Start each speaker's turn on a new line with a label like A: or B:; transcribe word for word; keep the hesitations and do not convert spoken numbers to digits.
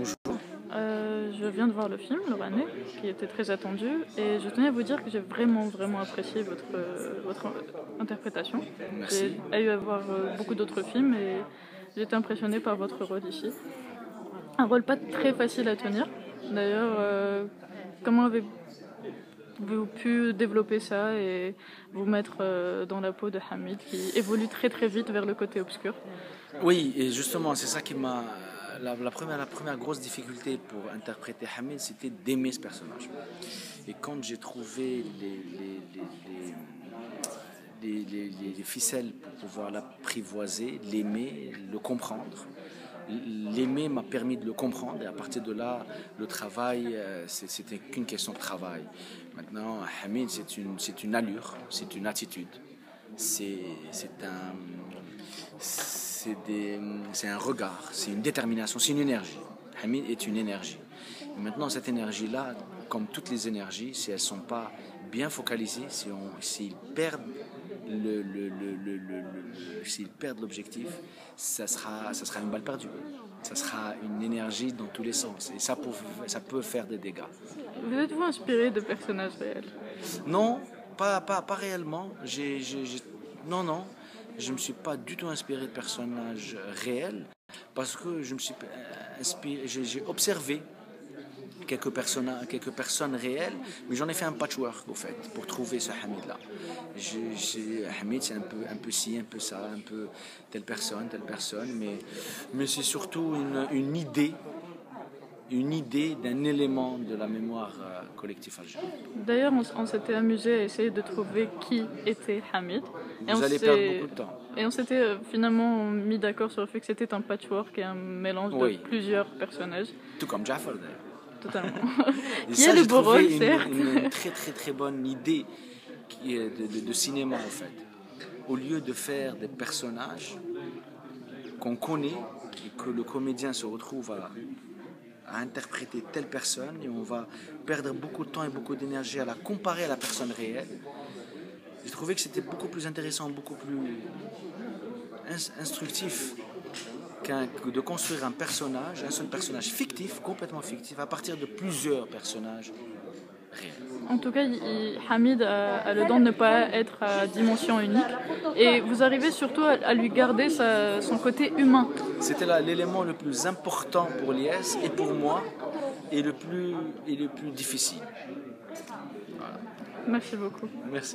A: Bonjour.
B: Euh, je viens de voir le film, L'Oranais, qui était très attendu, et je tenais à vous dire que j'ai vraiment, vraiment apprécié votre, euh, votre interprétation.
A: Merci.
B: J'ai eu à voir euh, beaucoup d'autres films et j'ai été impressionnée par votre rôle ici. Un rôle pas très facile à tenir. D'ailleurs, euh, comment avez-vous pu développer ça et vous mettre euh, dans la peau de Hamid, qui évolue très très vite vers le côté obscur?
A: Oui, et justement, c'est ça qui m'a. La, la première, la première grosse difficulté pour interpréter Hamid, c'était d'aimer ce personnage. Et quand j'ai trouvé les, les, les, les, les- les- les- les ficelles pour pouvoir l'apprivoiser, l'aimer, le comprendre, l'aimer m'a permis de le comprendre, et à partir de là, le travail, euh, c'est- c'était qu'une question de travail. Maintenant, Hamid, c'est une, c'est une allure, c'est une attitude, c'est c'est un, c'est des- c'est un regard, c'est une détermination, c'est une énergie. Hamid est une énergie. Et maintenant, cette énergie-là, comme toutes les énergies, si elles ne sont pas bien focalisées, si on, s'ils perdent le, le, le, le, le- le- s'ils perdent l'objectif, ça sera, ça sera une balle perdue. Ça sera une énergie dans tous les sens. Et ça peut, ça peut faire des dégâts.
B: Vous êtes-vous inspiré de personnages réels?
A: Non, pas, pas, pas réellement. J'ai, j'ai- j'ai- Non, non. Je ne me suis pas du tout inspiré de personnages réels parce que je me suis euh, inspiré, j'ai, j'ai observé quelques personnes, quelques personnes réelles, mais j'en ai fait un patchwork au fait pour trouver ce Hamid-là. Je- j'ai- Hamid, c'est un peu, un peu ci, un peu ça, un peu telle personne, telle personne, mais, mais c'est surtout une, une idée, une idée d'un élément de la mémoire euh, collective algérienne.
B: D'ailleurs, on, on s'était amusé à essayer de trouver qui était Hamid. Et
A: Vous
B: on
A: allez perdre
B: s'est-
A: beaucoup de temps.
B: Et on s'était euh, finalement mis d'accord sur le fait que c'était un patchwork et un mélange de
A: Oui,
B: plusieurs personnages.
A: tout comme Jafar d'ailleurs.
B: Totalement.
A: Et
B: Qui
A: ça,
B: est le
A: j'ai
B: beau rôle,
A: trouvé une,
B: certes.
A: une- une très très très bonne idée qui est de, de- de cinéma en fait. Au lieu de faire des personnages qu'on connaît et que le comédien se retrouve à, à interpréter telle personne et on va perdre beaucoup de temps et beaucoup d'énergie à la comparer à la personne réelle, j'ai trouvé que c'était beaucoup plus intéressant, beaucoup plus ins- instructif qu'un- que de construire un personnage, un seul personnage fictif, complètement fictif, à partir de plusieurs personnages réels.
B: En tout cas, il- il- Hamid a, a le don de ne pas être à dimension unique. Et vous arrivez surtout à, à lui garder sa- son côté humain.
A: C'était là l'élément le plus important pour l'I S et pour moi, et le plus, et le plus difficile.
B: Merci beaucoup.
A: Merci.